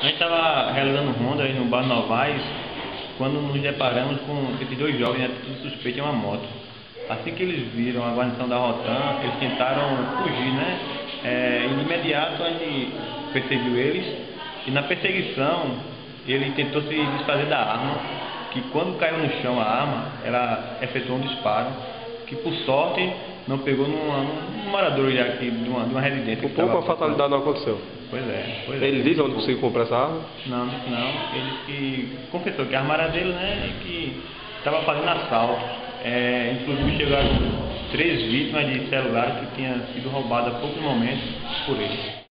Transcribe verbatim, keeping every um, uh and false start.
A gente estava realizando ronda aí no Bar Novaes, quando nos deparamos com esses dois jovens, né, tudo suspeito em uma moto. Assim que eles viram a guarnição da Rotan, eles tentaram fugir, né? É, de imediato a gente perseguiu eles e na perseguição ele tentou se desfazer da arma, que quando caiu no chão a arma, ela efetuou um disparo, que por sorte não pegou numa, num morador já aqui de uma, de uma residência. Por pouco a fatalidade não aconteceu. Pois é. Pois Ele é. diz onde conseguiu comprar essa arma? Não, disse não. Ele que confessou que a arma era dele, né? E que estava fazendo assalto. É, inclusive chegaram três vítimas de celular que tinham sido roubadas há poucos momentos por ele.